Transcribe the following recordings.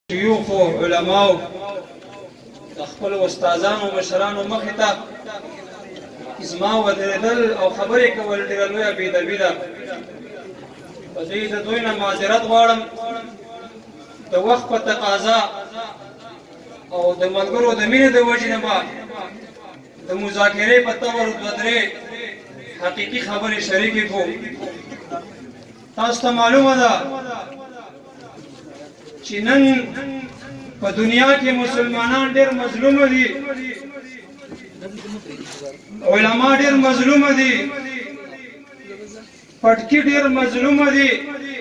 شيوخ علماء خپل استادانو مشرانو مخې ته زما ودرېدل او خبرې کول ډېره لویه بېادبي ده. په دې د دوی نه معذرت غواړم. د وخت په تقاضا او د ملګرو د مینې د وجې نه به د مذاکرې په طور دوه درې حقیقي خبرې شریکې کړو. تاسو ته معلومه ده چې نن په دنیا کې مسلمانان ډېر مظلومه دي، علما ډېر مظلومه دي، پټکي ډېر مظلومه دي.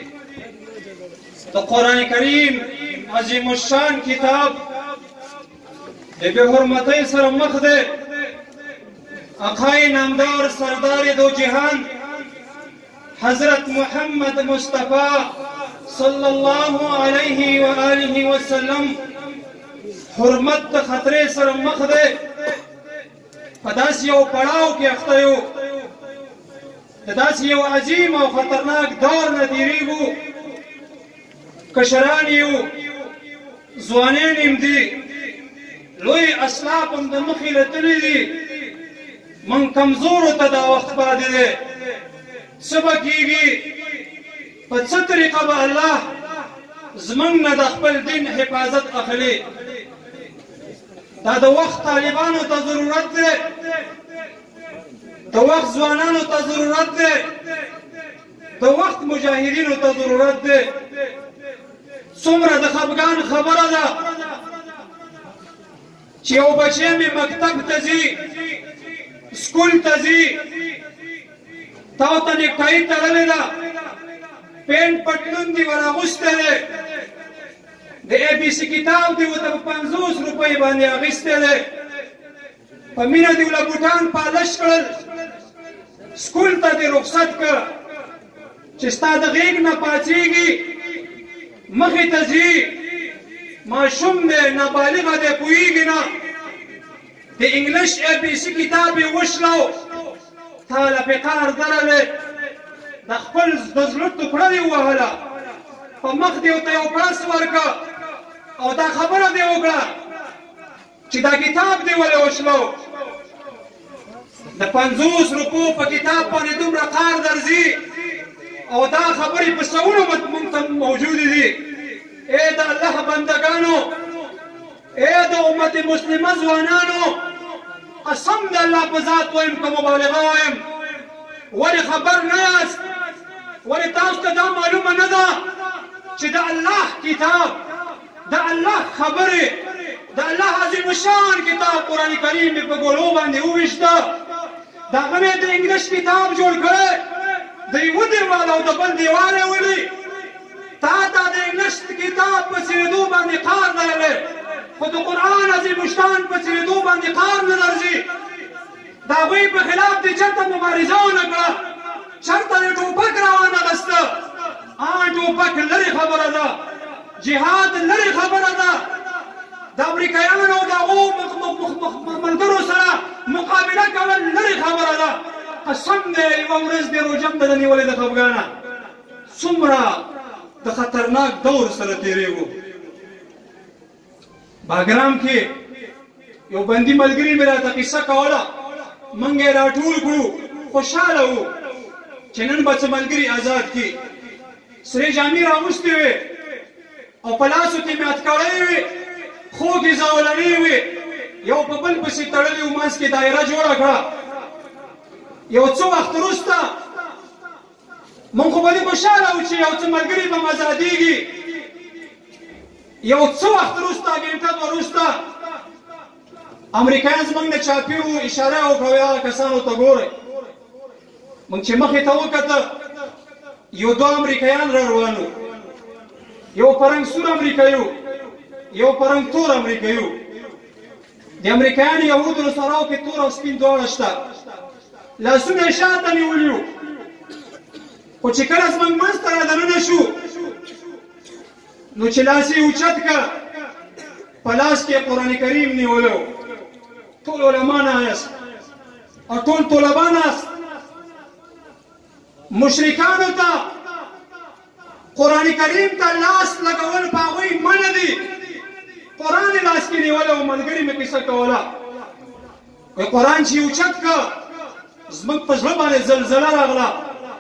د قرآن کریم عظیم الشان کتاب د بې حرمتۍ سره مخ دی. آقای نامدار سردار دو جهان حضرت محمد مصطفی صلی الله علیه و آله وسلم حرمت د خطرې سره مخ دی. په داسې یو پړاو کې اخته یو، د داسې یو عظیم او خطرناک دور نه تېرېږو. کشران یو، ځوانان هم دي، لوی اسلاف هم د مخې لتلي دي. من کمزورو ته دا وخت پاتې دی. څه به کېږي؟ په څه طریقه به الله زموږ نه د خپل دین حفاظت اخلي؟ دا د وخت طالبانو ته ضرورت دی، د وخت ځوانانو ته ضرورت دی، د وخت مجاهدینو ته ضرورت دی. څومره د خفګان خبره ده چې یو بچی مې مکتب ته ځي، سکول ته ځي، تا ورته نیکټایي تړلې ده، پینټ پټلون دې ور اغوستی دی، د اے بي سي کتاب دې ورته په 50 روپۍ باندې اخیستی دی، په مینه دې له بوټان پالش کړل، سکول ته دې رخصت کړ چې ستا د غېږ نه پاڅېږي، مخې ته ځي، ماشوم دی، نابالغه دی، پوهېږي نه، د انګلیش اے بي سي کتاب یې وشلو، تا له فقار درلې، د خپل د زړه ټوکړه دې ووهله، په مخ دې ورته یو پړس ورکړه او دا خبره دې وکړه چې دا کتاب دې ولې وشلو. د 50 روپو په کتاب باندې دومره قار درځي او دا خبرې په سوونو موږ ته موجودې دي. ای د الله بندګانو، ای د امت مسلمه ځوانانو، قسم د الله په ذات وایم که مبالغه وایم، ولې خبر نه یاست؟ ولې تاسو ته دا معلومه نه ده چې د الله کتاب، د الله خبرې، د الله عظیم الشان کتاب قرآن کریم مې په ګولو باندې وویشته، د هغه مې د انګلیش کتاب جوړ کړی، د یوه دیوال او د بل دیوال یې ولي. تا ته د انګلیش کتاب په څیرېدو باندې قار درلی، خو د قرآن عظیم الشان په څیرېدو باندې قار نه درځي. د هغوی په خلاف دې چېرته مبارزه ونه کړه، چېرته دې ټوپک راوانغسته. ټوپک لرې خبره ده، جهاد لرې خبره ده، د امریکایانو او د هغو ملګرو سره مقابله کول لرې خبره ده. قسم دی یوه ورځ دې روجم ده نیولې د خفګانه. څومره د خطرناک دور سره تېرېږو. باګرام کې یو بندي ملګري مې راته قصه کوله، موږ یې راټول کړو، خوشحاله وو چې نن به څه ملګري آزاد کړي. سرې جامې راغوستې وې او په لاسو کې مې هتکړۍ وې، خوږې زولنې وې، یو په بل پسې تړلي و، منځ کې دایره جوړه کړه. یو څه وخت وروسته موږ خو به دې خوشحاله وو چې یو څه ملګري به مو ازادېږي. یو څه وخت وروسته، ګنټه دوه وروسته، امریکایان زموږ نه چاپي وو، اشاره یې وکړه وایي هغه کسانو ته ګورئ. موږ چې مخې ته وکته، یو دوه امریکایان را روان وو، یو پرنګ سور امریکایي وو، یو پرنګ تور امریکایي وو. د امریکایانو یهودو نصاراو کې تور او سپین دواړه شته. لاسونه یې شاته نیولي وو، خو چې کله زموږ منځ ته را دننه شو نو چې لاس یې اوچت کړ، په لاس کې قرآن کریم نیولی وو. ټول علما ناست او ټول طلبا ناست. مشرکانو ته قرآن کریم ته لاس لګول په هغوی منع دي. نیوله او ملګري مې کیسه کوله وایي قرآن چې اوچت که زموږ په زړه باندې زلزله راغله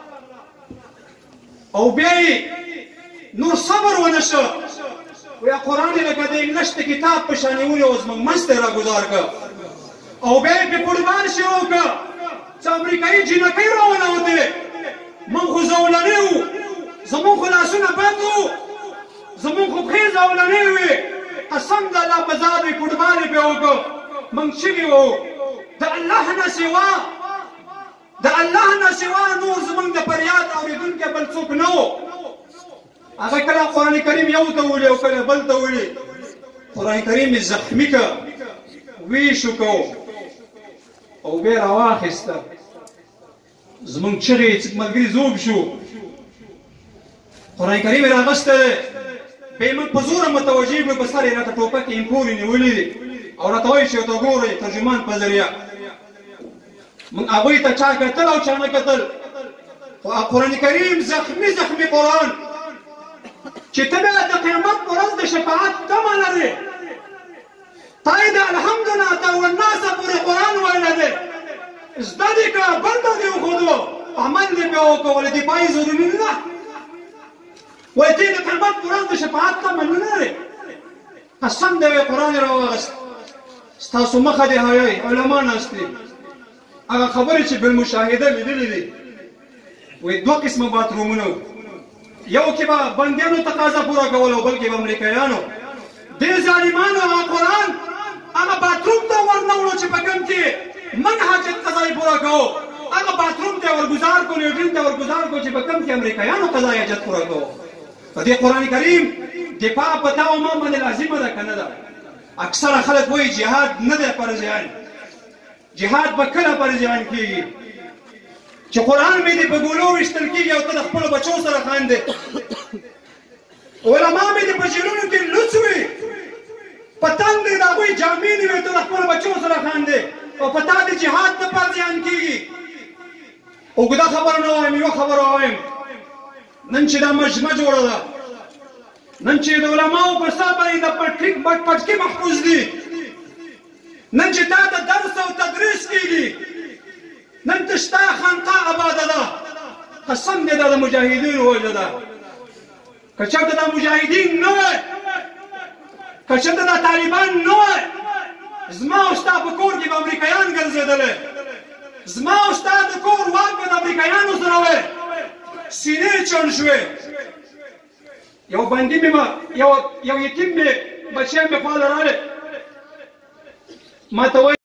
او بیا یې نور صبر ونه شو وایي قرآن یې لکه د انګلیش د کتاب په شان نیولې او زموږ منځ ته یې راګزار که او بیا یې پرې فوټبال شروع که څه امریکایي جینکۍ راولوتې موږ خو زولنې وو زموږ خو لاسونه بند وو زموږ خو پښې زولنې وې قسم د الله په ذات وي فوټبال یې پرې وکړ موږ چغې وو د الله نه سوا د الله نه سوا نور زموږ د فریاد اورېدونکی بل څوک نه و هغه کله قرآن کریم یو ته ویلي او کله بل ته ویلي قرآن کریم یې زخمي که ویشو کو او بیا یې راواخېسته زموږ چغې چې ملګري ذوب شو قرآن کریم یې راغستی دی بیا یې موږ په زوره متوجه کړو په سر یې راته ټوپکې امپورې نیولي دي او راته وایي چې ورته ګورئ ترجمان په ذریعه موږ هغوی ته چا کتل او چا نه کتل خو قرآن کریم زخمي زخمي قرآن چې ته بیا د قیامت په ورځ د شفاعت تمه لرې تا یې د الحمد نه تر والناسه پورې قرآن ویلی دی زده دې که بل ته دې وښودو عمل دې پرې وکړو ولې دفاعي ضروري نه ده وایي ته یې د قیامت په ورځ د شفاعت تمه نه لرې قسم دی وایي قرآن یې راواغست ستاسو مخه دې حیایي علما ناست دي هغه خبرې چې بالمشاهده لیدلې دي وایي دوه قسمه باترومونه وو یو کې به بندیانو تقاضا پوره کول او بل کې به امریکایانو دې ظالمانو هغه قرآن هغه باتروم ته ورنه وړو چې په کوم کې من حاجت قضایي پوره کوو هغه باتروم ته ورګزار کړو لیټرین ته ورګزار کړو چې په کوم کې امریکایانو قضایي حاجت پوره کوو په دې قرآن کریم دفاع په تا او ما باندې لازمه ده که نه ده اکثره خلک وایي جهاد نه دی فرض عین جهاد به کله فرض عین کېږي چې قرآن مې دې په ګولو ویشتل کېږي او ته د خپلو بچو سره خاندې علما مې دې په جیلونو کې لوڅ وي په تن دې د هغوی جامې نه وي ته د خپلو بچو سره خاندې او په تا دې جهاد نه فرض عین کېږي اوږده خبره نه وایم یوه خبره وایم نن چې دا مجمع جوړه ده نن چې د علماو په سر باندې د پټکي محفوظ دي نن چې تا د درس او تدریس کېږي نن ته ستا خانقاه آباده ده قسم دې دا د مجاهدینو وجه ده که چېرته دا مجاهدین نه وای که چېرته دا طالبان نه وای زما او ستا په کور کې به امریکایان ګرځېدلی زما او ستا د کور واک به د امریکایانو سره وی سینې چڼ شوې یو بندي مې یو یتیم مې بچیان مې خواله راغلی ما ته